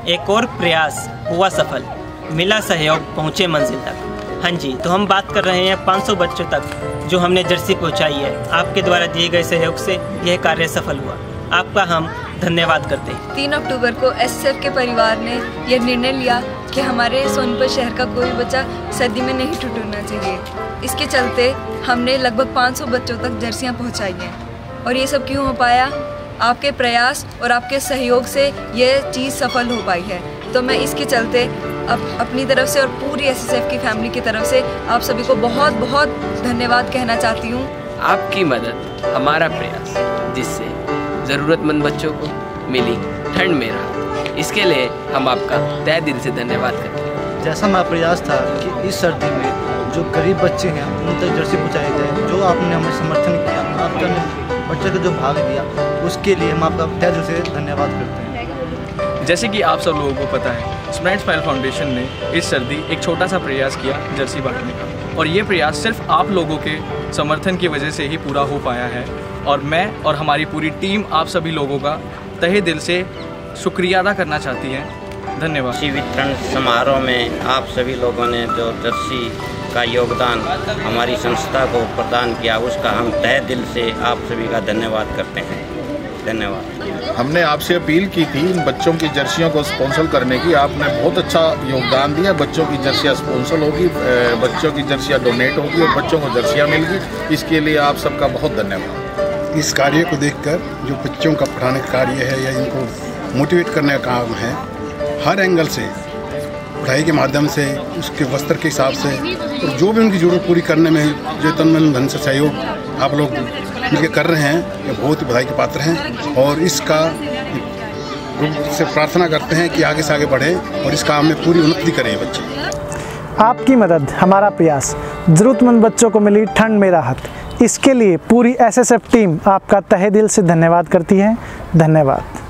एक और प्रयास हुआ सफल, मिला सहयोग, पहुँचे मंजिल तक। हाँ जी, तो हम बात कर रहे हैं 500 बच्चों तक जो हमने जर्सी पहुँचाई है। आपके द्वारा दिए गए सहयोग से यह कार्य सफल हुआ। आपका हम धन्यवाद करते हैं। 3 अक्टूबर को एसएसएफ के परिवार ने यह निर्णय लिया कि हमारे सोनीपत शहर का कोई बच्चा सर्दी में नहीं ठिठुरना चाहिए। इसके चलते हमने लगभग 500 बच्चों तक जर्सियाँ पहुँचाई हैं। और ये सब क्यों हो पाया? आपके प्रयास और आपके सहयोग से ये चीज़ सफल हो पाई है। तो मैं इसके चलते अपनी तरफ से और पूरी एसएसएफ की फैमिली की तरफ से आप सभी को बहुत बहुत धन्यवाद कहना चाहती हूँ। आपकी मदद हमारा प्रयास, जिससे ज़रूरतमंद बच्चों को मिली ठंड में राहत, इसके लिए हम आपका तहे दिल से धन्यवाद करते हैं। जैसा हमारा प्रयास था कि इस सर्दी में जो गरीब बच्चे हैं उन तक जर्सी पहुँचाए थे, जो आपने हमें समर्थन किया, आपका बच्चे का जो भाग दिया, उसके लिए हम आपका तहे दिल से धन्यवाद करते हैं। जैसे कि आप सब लोगों को पता है, स्माइल फाउंडेशन ने इस सर्दी एक छोटा सा प्रयास किया जर्सी बांटने का, और ये प्रयास सिर्फ आप लोगों के समर्थन की वजह से ही पूरा हो पाया है। और मैं और हमारी पूरी टीम आप सभी लोगों का तहे दिल से शुक्रिया अदा करना चाहती है। धन्यवाद। जर्सी वितरण समारोह में आप सभी लोगों ने जो जर्सी का योगदान हमारी संस्था को प्रदान किया, उसका हम तहे दिल से आप सभी का धन्यवाद करते हैं। धन्यवाद। हमने आपसे अपील की थी इन बच्चों की जर्सियों को स्पॉन्सर करने की। आपने बहुत अच्छा योगदान दिया। बच्चों की जर्सियाँ स्पॉन्सर होगी, बच्चों की जर्सियाँ डोनेट होगी और बच्चों को जर्सियाँ मिलेगी। इसके लिए आप सबका बहुत धन्यवाद। इस कार्य को देखकर जो बच्चों का पढ़ाने का कार्य है या इनको मोटिवेट करने का काम है, हर एंगल से, पढ़ाई के माध्यम से, उसके वस्त्र के हिसाब से, और जो भी उनकी जरूरत पूरी करने में जो तन मन धन से सहयोग आप लोग मिलकर कर रहे हैं, ये बहुत ही बधाई के पात्र हैं। और इसका रूप से प्रार्थना करते हैं कि आगे से आगे बढ़े और इस काम में पूरी उन्नति करें बच्चे। आपकी मदद हमारा प्रयास, जरूरतमंद बच्चों को मिली ठंड में राहत, इसके लिए पूरी एसएसएफ टीम आपका तहे दिल से धन्यवाद करती है। धन्यवाद।